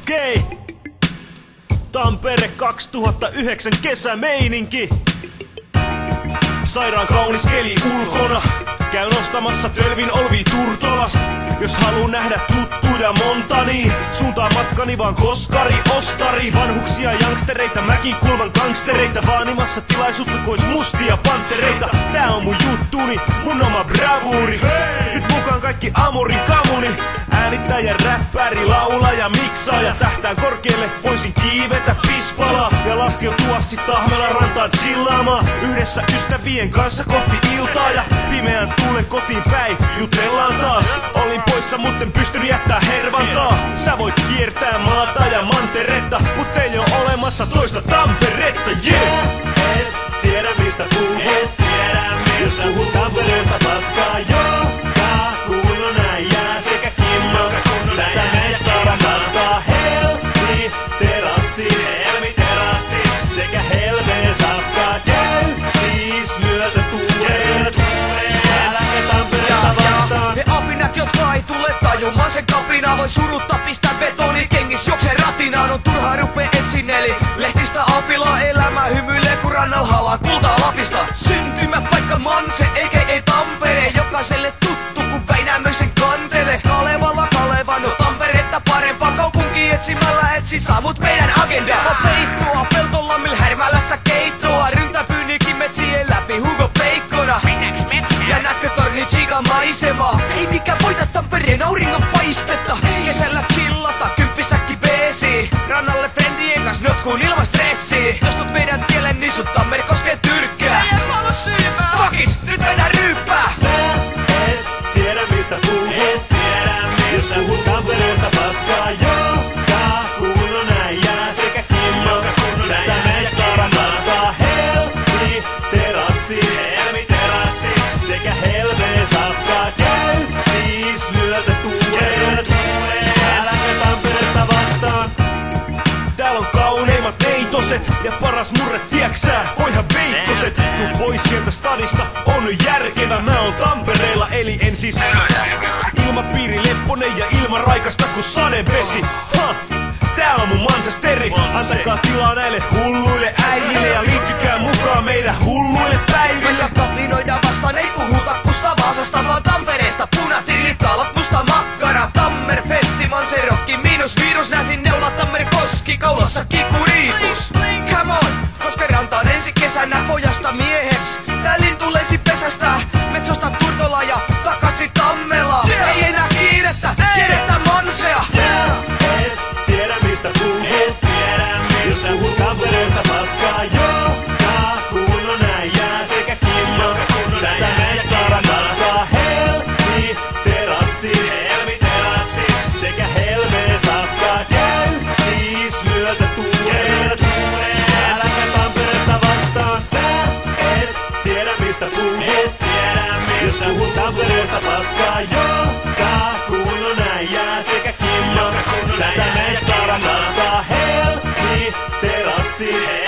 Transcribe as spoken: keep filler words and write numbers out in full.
Okei. Okay. Tampere kaksituhattayhdeksän kesämeininki. Sairaan kaunis keli ulkona. Käyn ostamassa Tölvin Olvi Turtolasta. Jos haluun nähdä tuttuja monta, niin suuntaan matkani vaan Koskari Ostari. Vanhuksia, jankstereita, mäkin kulman gangstereita, vaanimassa tilaisuutta kois mustia pantereita. Tää on mun juttuni, mun oma bravuuri. Nyt mukaan kaikki Amorin kamuni. Äänittäjä, räppäri, laulaja, miksaaja. Tähtään korkealle, voisin kiivetä pispalaa ja laskeutua sit Tahmelan rantaan chillaamaan yhdessä ystävien kanssa kohti iltaa. Ja pimeän tuulen kotiin päin jutellaan taas. Olin poissa, mutten pystyn jättää hervantaa. Sä voit kiertää maata ja manteretta, mut ei oo olemassa toista Tamperetta. Yeah! Et tiedä mistä puhut, et tiedä mistä puhut. Tampereesta paskaa joka kunnon äijää sekä Kimmo, joka kunnon äijää näistä rakastaa. Helmi terassit, Helmi terassit sekä Helmeen safkaa. Käy siis myötä tuulet, äläkä Tampereelta vastaan. Ne apinat, jotka ei tule tajumaan sen kapinaa, voi surutta pistää betoni kengis juoksee ratinaan. On turhaa rupee etsin eli lehtistä apilaa. Elämä hymyilee kun rannal halaa kultaa Lapista. Syntymäpaikka Manse eikä ei Tampere, jokaiselle tuttu kun Väinämöisen kantele. Kalevalla Kaleva, no Tamperetta parempaa. Kaupunki etsimällä etsi saavut meidän agendaa. Mä peittoa Peltolammil Härmälässä keittoa. Ryntäpyynikin metsien läpi Hugo Peikkona. Ja näkötorni tsiikan maisema. Ei mikä voita Tampereen auringon paistetta. Kesällä chillata, kymppisäkki beesi. Rannalle friendien kanssa notkuun ilman stressiä. Jos tuut meidän tielle, niin sut Tampere koskee tyrkkää. Ei en mä oo syymää. Fakis, nyt mennään ryyppää. Sä et tiedä mistä puhut, et tiedä mistä puhut. Tampereesta paskaa joka kunnon äijää sekä Kimmo, joka kunnon äijää näistä rakastaa. Helmi terassit, Helmi terassit sekä Helmeen safkaa. Käy siis myötä tuulet, äläkä Tamperetta vastaan. Täällä on kauneimmat neitoset ja paras murre, tieksää, voihan veikkoset. Tuu pois sieltä stadista, on nyt järkevä. Mä oon Tampereella, eli en siis ilmapiiri lepponen ja ilma raikasta ku sadevesi. Ha! Tää on mun Manchesteri. Antakaa tilaa näille hulluille äijille ja liittykää mukaan meidän hulluille päiville. Vaikka kapinoida vastaan ei puhuta kusta Vaasasta, vaan Tampereesta. Punatilit, talot, musta makkara. Tammerfesti, Manserokki, miinus virus. Näsin neula Tammer koski, kaulassa kikuriitus. Come on, koska rantaan ensi kesänä pojasta mieheks. Tää lintu leisi pesästä, Metsosta Turtola ja takaisin Tammela. Ei enää kiirettä, kiirettä Mansea. Sä et tiedä mistä puhut, et tiedä mistä puhut. Tampereesta paskaa joka kunnon äijää sekä Kimmo, joka kunnon äijää näistä rakastaa. Helmi terassit, Helmi terassit sekä Helmeen safkaa. Käy siis myötä tuulet, äläkä Tamperetta vastaan. Sä et tiedä mistä puhut, et tiedä mistä puhut. Tampereesta paskaa joka kunnon äijää sekä Kimmo, joka kunnon äijää näistä rakastaa. Helmi terassit.